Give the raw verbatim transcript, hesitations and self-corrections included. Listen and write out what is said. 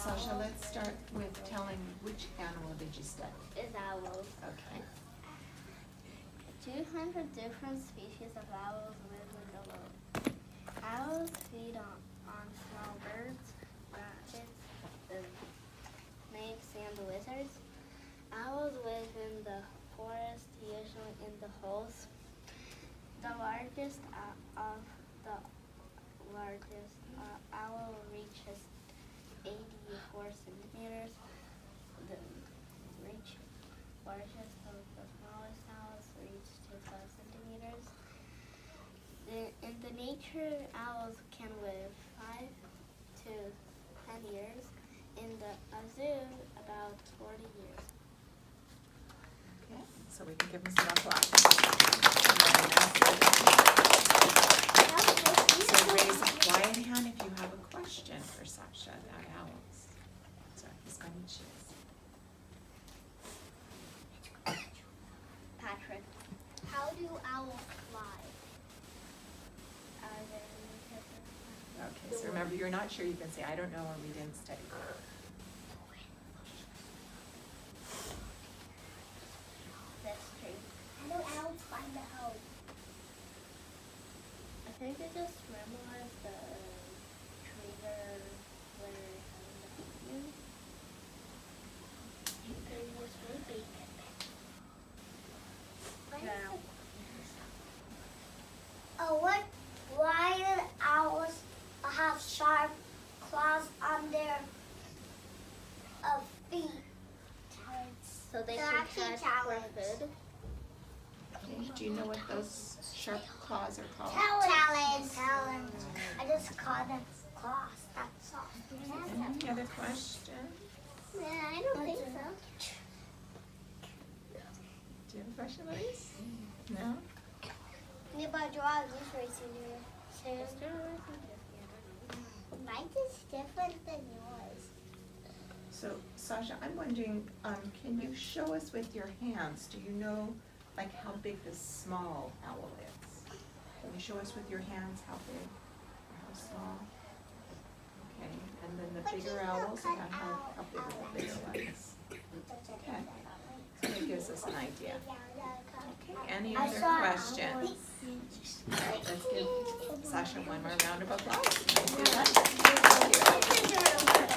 Sasha, let's start with telling which animal did you study? Is owls. Okay. two hundred different species of owls live in the world. Owls feed on, on small birds, rabbits, the snakes, and lizards. Owls live in the forest, usually in the holes. The largest uh, of the largest uh, owl reaches eighty-four centimeters. The reach largest of the smallest owls reach twelve centimeters. In, in the nature, owls can live five to ten years. In the uh, zoo, about forty years. Okay, so we can give them some applause. So raise a quiet hand if you have a question for Sasha about owls. So he's going to choose. Patrick. How do owls fly? Are there any different? Okay, so remember, you're not sure, you can say, I don't know, or we didn't study. That's true. How do owls find a home? I think they just memorize the trigger where they have the you. They're just really big. Yeah. Oh, what? Why do owls have sharp claws on their uh, feet? So they They're can actually catch talons. for food. Okay, do you know what those sharp claws are called? Talons. Talons. I just call them claws. That's all. Any other questions? Yeah, I don't think so. Do you have a question, Louise? No? Yeah, but draw this racing here. Mine is different than yours. So, Sasha, I'm wondering, um, can you show us with your hands, do you know, like, how big the small owl is? Can you show us with your hands how big or how small? Okay, and then the But bigger you owls, cut about how, out how big are the bigger ones? Okay, so that gives us an idea. Okay, any I other saw questions? owls. All right, let's give Sasha one more round of applause. Thank you. Thank you.